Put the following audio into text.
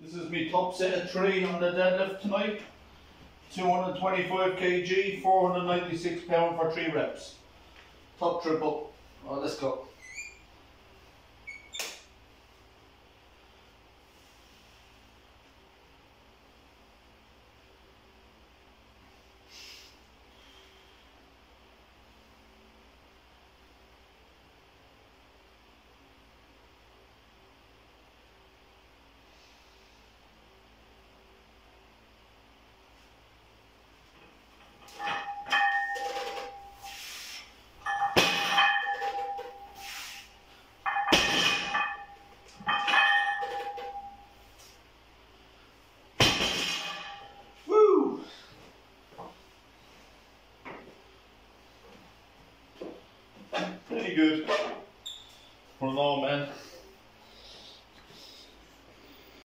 This is my top set of 3 on the deadlift tonight. 225 kg, 496 pound for 3 reps. Top triple. Oh, let's go. Pretty good for an old man.